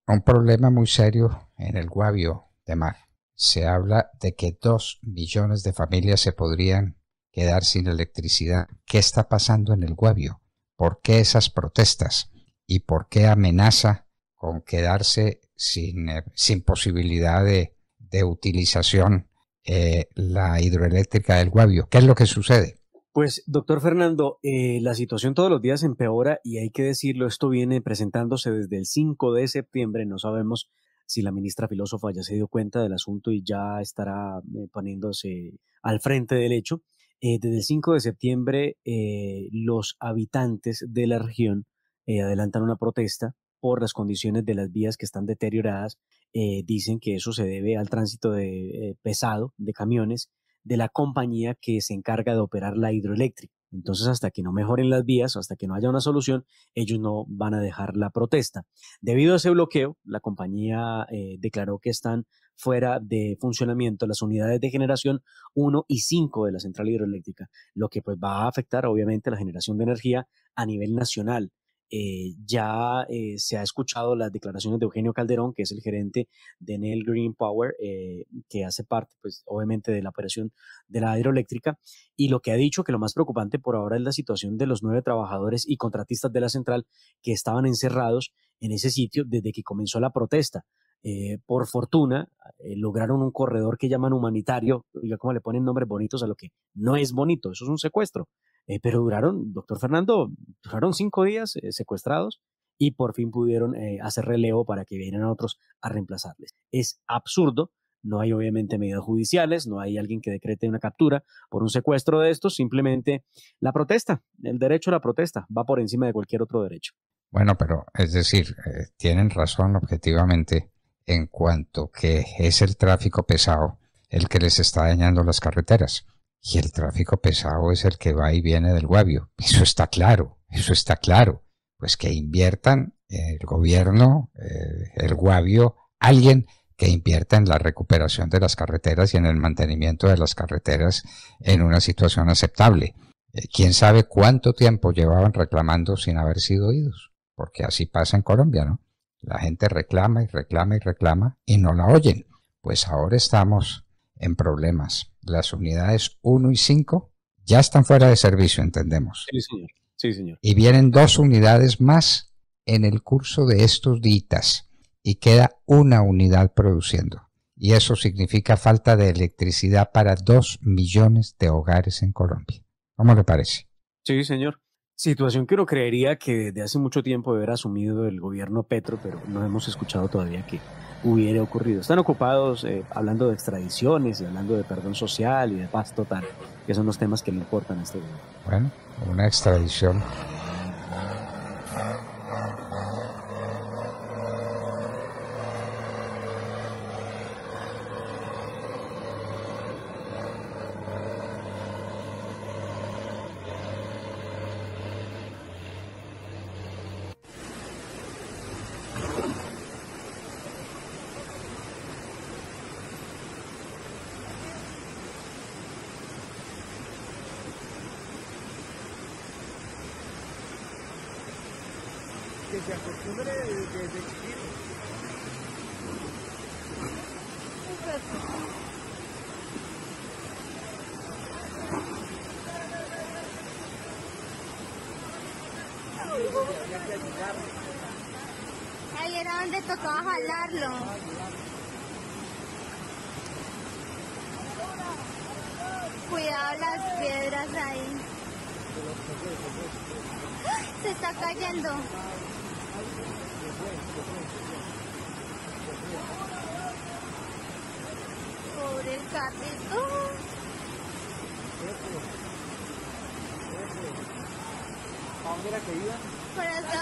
un problema muy serio en el Guavio de Mar. Se habla de que 2 millones de familias se podrían quedar sin electricidad. ¿Qué está pasando en el Guavio? ¿Por qué esas protestas? ¿Y por qué amenaza con quedarse sin posibilidad de utilización la hidroeléctrica del Guavio? ¿Qué es lo que sucede? Pues, doctor Fernando, la situación todos los días empeora y hay que decirlo, esto viene presentándose desde el 5 de septiembre, no sabemos si la ministra filósofa ya se dio cuenta del asunto y ya estará poniéndose al frente del hecho. Desde el 5 de septiembre, los habitantes de la región adelantan una protesta por las condiciones de las vías que están deterioradas. Dicen que eso se debe al tránsito pesado de camiones de la compañía que se encarga de operar la hidroeléctrica. Entonces, hasta que no mejoren las vías, hasta que no haya una solución, ellos no van a dejar la protesta. Debido a ese bloqueo, la compañía declaró que están fuera de funcionamiento las unidades de generación 1 y 5 de la central hidroeléctrica, lo que pues va a afectar obviamente la generación de energía a nivel nacional. Se ha escuchado las declaraciones de Eugenio Calderón, que es el gerente de Enel Green Power, que hace parte, pues, obviamente, de la operación de la hidroeléctrica, y lo que ha dicho que lo más preocupante por ahora es la situación de los 9 trabajadores y contratistas de la central que estaban encerrados en ese sitio desde que comenzó la protesta. Por fortuna, lograron un corredor que llaman humanitario, ya como le ponen nombres bonitos a lo que no es bonito, eso es un secuestro. Pero doctor Fernando, duraron 5 días secuestrados y por fin pudieron hacer relevo para que vinieran otros a reemplazarles. Es absurdo, no hay obviamente medidas judiciales, no hay alguien que decrete una captura por un secuestro de estos, simplemente la protesta, el derecho a la protesta va por encima de cualquier otro derecho. Bueno, pero es decir, tienen razón objetivamente en cuanto que es el tráfico pesado el que les está dañando las carreteras. Y el tráfico pesado es el que va y viene del Guavio. Eso está claro, eso está claro. Pues que inviertan el gobierno, el Guavio, alguien que invierta en la recuperación de las carreteras y en el mantenimiento de las carreteras en una situación aceptable. ¿Quién sabe cuánto tiempo llevaban reclamando sin haber sido oídos? Porque así pasa en Colombia, ¿no? La gente reclama y reclama y reclama y no la oyen. Pues ahora estamos en problemas. Las unidades 1 y 5 ya están fuera de servicio, entendemos. Sí, señor. Sí, señor. Y vienen 2 unidades más en el curso de estos días y queda una unidad produciendo. Y eso significa falta de electricidad para 2 millones de hogares en Colombia. ¿Cómo le parece? Sí, señor. Situación que uno creería que desde hace mucho tiempo debe haber asumido el gobierno Petro, pero no hemos escuchado todavía que hubiera ocurrido. Están ocupados hablando de extradiciones y hablando de perdón social y de paz total, que son los temas que le importan a este gobierno. Bueno, una extradición. Que se acostumbre desde chiquito. Ahí era donde tocaba jalarlo. Cuidado las piedras ahí. Se está cayendo. Pobre el carrito. ¿A dónde era que iban? Por hasta